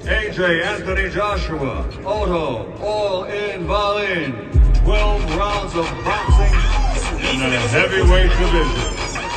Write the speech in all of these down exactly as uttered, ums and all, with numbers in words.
A J Anthony Joshua, Otto Wallin, twelve rounds of boxing in the heavyweight division.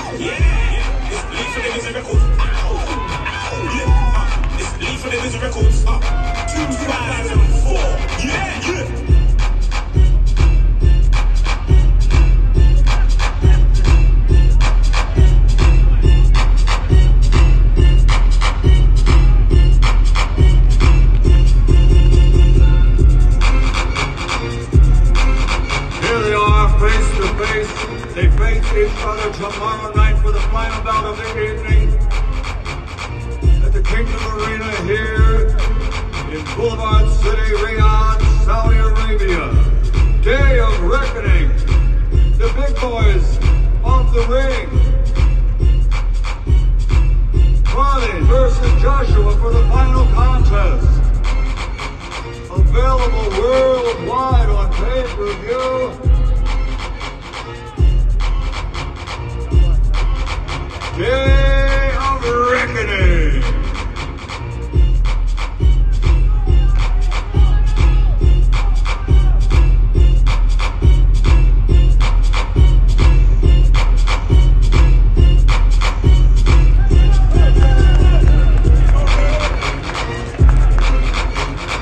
They face each other tomorrow night for the final bout of the evening at the Kingdom Arena here in Boulevard City, Riyadh, Saudi Arabia. Day of reckoning. The big boys off the ring. Wallin versus Joshua for the final contest. Available worldwide on pay-per-view. Day of reckoning.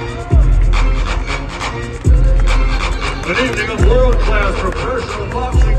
An evening of world-class professional boxing